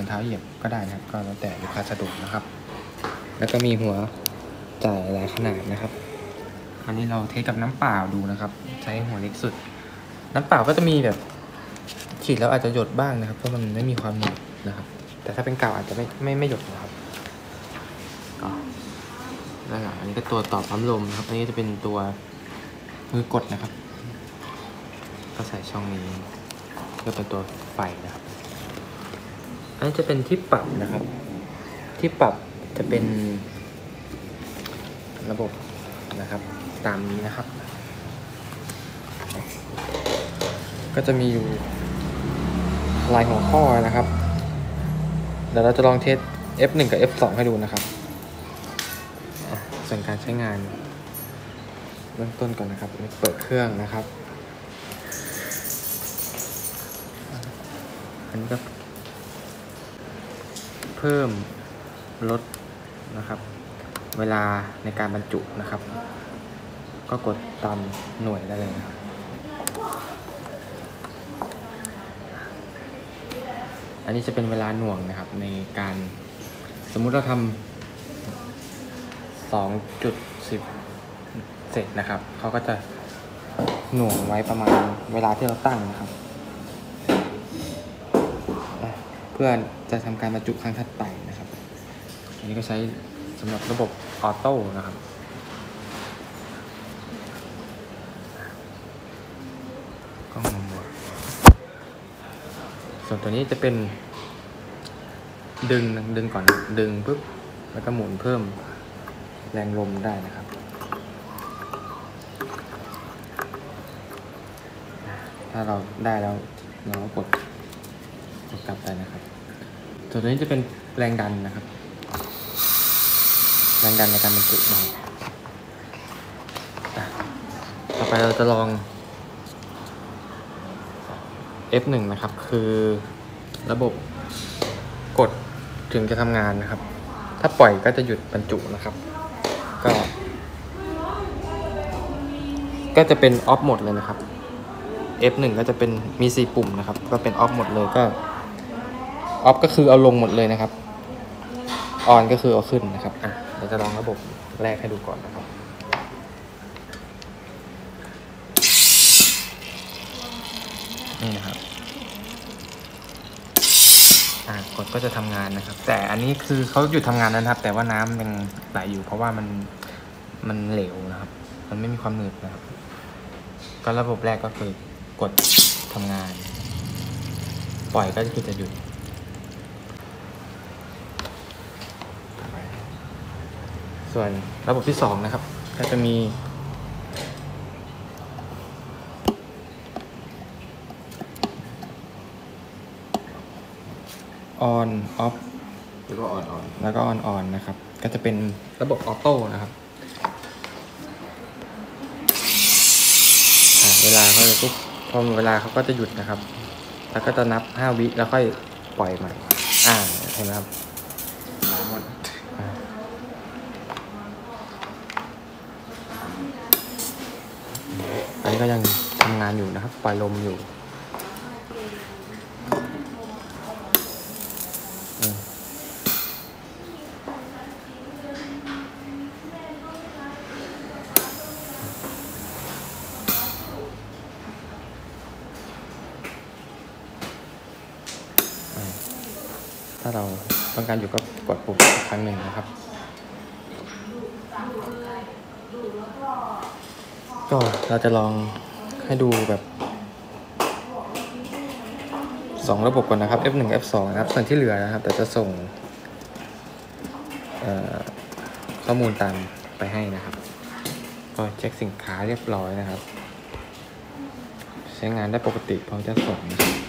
เท้าเหยียบก็ได้นะครับก็แล้วแต่ลูกค้าสะดวกนะครับแล้วก็มีหัวจ่ายหลายขนาดนะครับอันนี้เราเทสกับน้ำเปล่าดูนะครับใช้หัวเล็กสุดน้ำเปล่าก็จะมีแบบฉีดแล้วอาจจะหยดบ้างนะครับเพราะมันไม่มีความหนืดนะครับแต่ถ้าเป็นกาวอาจจะไม่หยดนะครับก็ด้านหลังอันนี้ก็ตัวต่อปั๊มลมนะครับอันนี้จะเป็นตัวมือกดนะครับก็ใส่ช่องนี้ก็เป็นตัวไฟนะครับอันนี้จะเป็นที่ปรับนะครับที่ปรับจะเป็นระบบนะครับตามนี้นะครับก็จะมีอยู่ลายหัวข้อนะครับเดี๋ยวเราจะลองเทส F1 กับ F2 ให้ดูนะครับส่วนการใช้งานเริ่มต้นก่อนนะครับเปิดเครื่องนะครับอันนี้ก็เพิ่มลดนะครับเวลาในการบรรจุนะครับก็กดตามหน่วยได้เลยนะครับอันนี้จะเป็นเวลาหน่วงนะครับในการสมมุติเราทำ 2.10 เสร็จนะครับเขาก็จะหน่วงไว้ประมาณเวลาที่เราตั้งนะครับเพื่อจะทำการบรรจุครั้งถัดไปนะครับอันนี้ก็ใช้สำหรับระบบออโต้นะครับก็งงส่วนตัวนี้จะเป็นดึงก่อนดึงปุ๊บแล้วก็หมุนเพิ่มแรงลมได้นะครับถ้าเราได้แล้วเราก็กดกลับไปนะครับส่วนตัวนี้จะเป็นแรงดันนะครับแรงดันในการบรรจุนะครับต่อไปเราจะลอง F1 นะครับคือระบบกดถึงจะทำงานนะครับถ้าปล่อยก็จะหยุดบรรจุนะครับก็จะเป็นออฟหมดเลยนะครับ F1 ก็จะเป็นมี4ปุ่มนะครับก็เป็นออฟหมดเลยก็ออฟก็คือเอาลงหมดเลยนะครับออนก็คือเอาขึ้นนะครับเดี๋ยวจะลองระบบแรกให้ดูก่อนนะครับนี่นะครับกดก็จะทำงานนะครับแต่อันนี้คือเขาหยุดทำงานแล้วนะครับแต่ว่าน้ำยังไหลอยู่เพราะว่ามันเหลวนะครับมันไม่มีความหนืดนะครับก็ระบบแรกก็คือกดทำงานปล่อยก็คือจะหยุดส่วนระบบที่2นะครับก็จะมีon off แล้วก็ออนแล้วก็ on นะครับก็จะเป็นระบบออโต้นะครับเวลาเขาจะปุ๊บพอเวลาเขาก็จะหยุดนะครับแล้วก็จะนับ5 วิแล้วค่อยปล่อยใหม่เห็นไหมครับน้ำหมดอันนี้ก็ยังทำงานอยู่นะครับปล่อยลมอยู่ถ้าเราต้องการอยู่ก็กดปุ่มครั้งหนึ่งนะครับก็เราจะลองให้ดูแบบ2ระบบก่อนนะครับ F1 F2 นะครับส่วนที่เหลือนะครับแต่จะส่งข้อมูลตามไปให้นะครับก็เช็คสินค้าเรียบร้อยนะครับใช้งานได้ปกติพร้อมจะส่งนะครับ